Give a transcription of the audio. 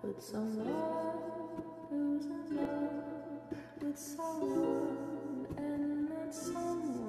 But someone who's in love with someone, and that someone